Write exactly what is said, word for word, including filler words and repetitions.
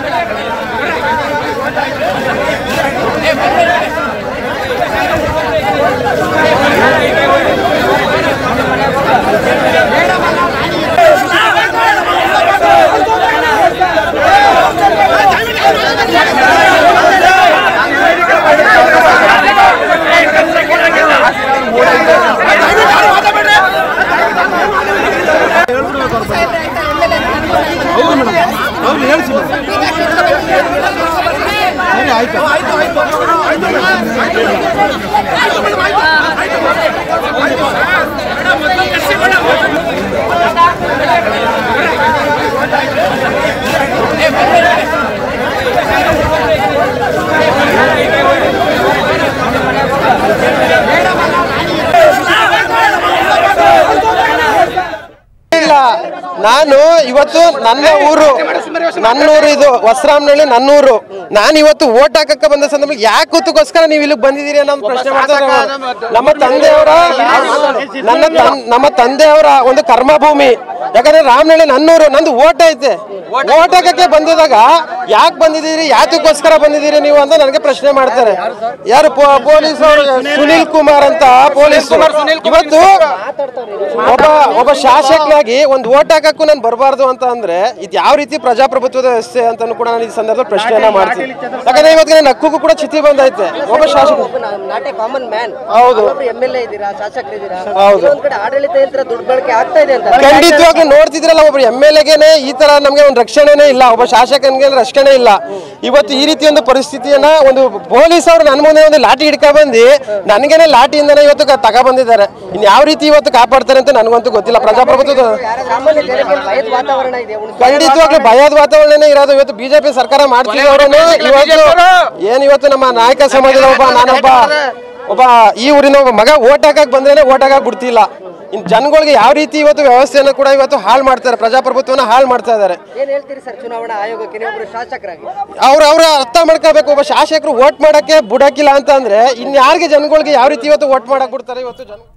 ನಾನು ಇವತ್ತು ನನ್ನ ಊರು ನನ್ನೂರು ಇದು ಹೊಸರಾಮನಹಳ್ಳಿ ನನ್ನೂರು. ನಾನು ಇವತ್ತು ಓಟ್ ಹಾಕಕ್ಕೆ ಬಂದ ಸಂದರ್ಭದಲ್ಲಿ ಯಾಕೆ ಗೊತ್ತಕ್ಕೋಸ್ಕರ ನೀವು ಇಲ್ಲಿಗೆ ಬಂದಿದ್ದೀರಿ ಅನ್ನೋ ಪ್ರಶ್ನೆ ಮಾಡ್ತಾರೆ. ನಮ್ಮ ತಂದೆಯವರ ನನ್ನ ನಮ್ಮ ತಂದೆಯವರ ಒಂದು ಕರ್ಮಭೂಮಿ. ಯಾಕಂದ್ರೆ ರಾಮನಹಳ್ಳಿ ನನ್ನೂರು, ನಂದು ಓಟ್ ಐತೆ. ಓಟ್ ಹಾಕಕ್ಕೆ ಬಂದಿದಾಗ ಯಾಕೆ ಬಂದಿದ್ದೀರಿ, ಯಾತಕ್ಕೋಸ್ಕರ ಬಂದಿದ್ದೀರಿ ನೀವು ಅಂತ ನನಗೆ ಪ್ರಶ್ನೆ ಮಾಡ್ತಾರೆ. ಯಾರು ಪೊಲೀಸ್ ಅವರು ಸುನೀಲ್ ಕುಮಾರ್ ಅಂತ ಪೊಲೀಸ್. ಇವತ್ತು ಒಬ್ಬ ಒಬ್ಬ ಶಾಸಕನಾಗಿ ಒಂದು ಓಟ್ ಹಾಕಕ್ಕೂ ನಾನು ಬರಬಾರ್ದು ಅಂತ ಅಂದ್ರೆ ಇದು ಯಾವ ರೀತಿ ಪ್ರಜಾಪ್ರಭುತ್ವದ ವ್ಯವಸ್ಥೆ ಅಂತ ಕೂಡ ನಾನು ಈ ಸಂದರ್ಭದಲ್ಲಿ ಪ್ರಶ್ನೆಯನ್ನ ಮಾಡ್ತೀನಿ. ಯಾಕಂದ್ರೆ ಇವತ್ತಿನ ನಕ್ಕೂ ಕೂಡ ಚಿತಿ ಬಂದೈತೆ. ಒಬ್ಬ ಶಾಸಕ ಹೌದು ಹೌದು ಖಂಡಿತವಾಗ್ಲೂ ನೋಡ್ತಿದ್ರಲ್ಲ, ಒಬ್ಬ ಎಮ್ ಎಲ್ ಎಗೆನೆ ಈ ತರ ನಮ್ಗೆ ಒಂದು ರಕ್ಷಣೆನೇ ಇಲ್ಲ, ಒಬ್ಬ ಶಾಸಕನಿಗೆ ರಕ್ಷಣೆ ಇಲ್ಲ. ಇವತ್ತು ಈ ರೀತಿ ಒಂದು ಪರಿಸ್ಥಿತಿಯನ್ನ ಒಂದು ಪೊಲೀಸ್ ಅವರು ನನ್ನ ಮುಂದೆ ಒಂದು ಲಾಠಿ ಹಿಡ್ಕ ಬಂದು ನನಗೇನೆ ಲಾಠಿಯಿಂದನೇ ಇವತ್ತು ತಗ ಬಂದಿದ್ದಾರೆ. ಇನ್ ಯಾವ ರೀತಿ ಇವತ್ತು ಕಾಪಾಡ್ತಾರೆ ಅಂತ ನನಗಂತೂ ಗೊತ್ತಿಲ್ಲ. ಪ್ರಜಾಪ್ರಭುತ್ವದ ಖಂಡಿತವಾಗ್ಲೂ ಭಯದ ವಾತಾವರಣನೇ ಇರೋದು. ಇವತ್ತು ಬಿಜೆಪಿ ಸರ್ಕಾರ ಮಾಡ್ತಿದ್ದವರನ್ನು ಇವತ್ತು ಏನ್ ಇವತ್ತು ನಮ್ಮ ನಾಯಕ ಸಮಾಜದ ಒಬ್ಬ ನಾನೊಬ್ಬ ಒಬ್ಬ ಈ ಊರಿನ ಒಬ್ಬ ಮಗ ಓಟ್ ಹಾಕಕ್ ಬಂದ್ರೆ ಓಟ್ ಹಾಕಕ್ ಬಿಡ್ತಿಲ್ಲ. ಇನ್ ಜನಗಳಿಗೆ ಯಾವ ರೀತಿ ಇವತ್ತು ವ್ಯವಸ್ಥೆಯನ್ನು ಕೂಡ ಇವತ್ತು ಹಾಳು ಮಾಡ್ತಾರೆ, ಪ್ರಜಾಪ್ರಭುತ್ವನ ಹಾಳು ಮಾಡ್ತಾ ಇದ್ದಾರೆ. ಅವ್ರು ಅವ್ರ ಅರ್ಥ ಮಾಡ್ಕೋಬೇಕು. ಒಬ್ಬ ಶಾಸಕರು ಓಟ್ ಮಾಡಕ್ಕೆ ಬಿಡಕ್ಕಿಲ್ಲ ಅಂತ ಅಂದ್ರೆ ಇನ್ ಯಾರಿಗೆ ಜನಗಳಿಗೆ ಯಾವ ರೀತಿ ಇವತ್ತು ಓಟ್ ಮಾಡಕ್ ಬಿಡ್ತಾರೆ ಇವತ್ತು ಜನ.